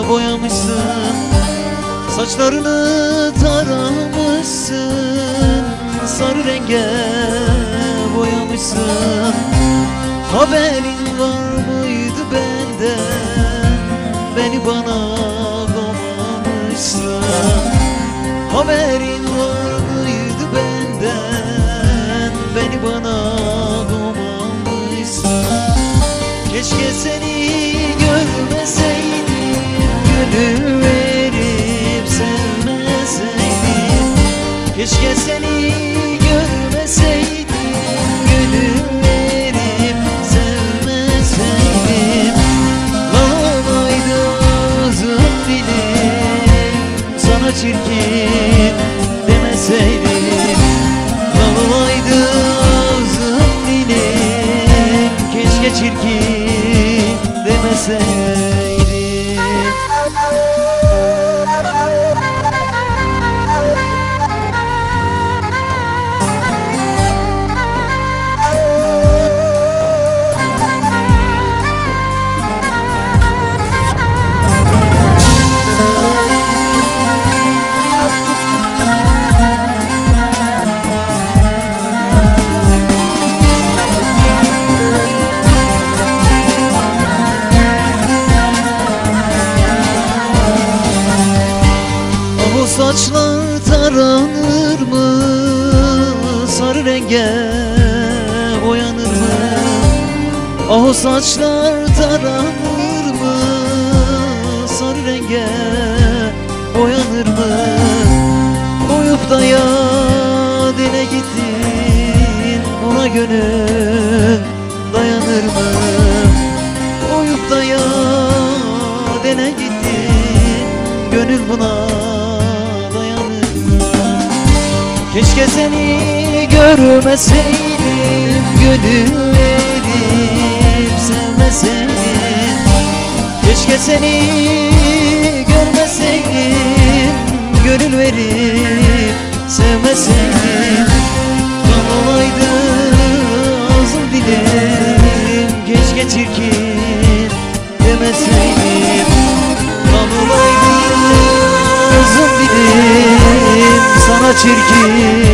boyamışsın, saçlarını taramışsın, sarı renge boyamışsın. Haberin var mıydı benden, beni bana komamışsın? Haberin var mıydı benden, beni bana komamışsın? Keşke seni görmeseydim, gönül verip sevmeseydim. Keşke seni görmeseydim, gönül verip sevmeseydim. Lalaydı ağzım dilim, sana çirkin demeseydim. Lalaydı ağzım dilim, keşke çirkin demeseydim. Saçlar taranır mı, sarı renge boyanır mı? Ah o saçlar taranır mı, sarı renge boyanır mı? Koyup da ya dile gittin, ona gönül dayanır mı? Koyup da ya dile gittin, gönül buna. Keşke seni görmeseydim, gönül verip sevmeseydim. Keşke seni görmeseydim, gönül verip sevmeseydim. Kan olaydı ağzım dilim, keşke çirkin demeseydim. Kan olaydı ağzım dilim, sana çirkin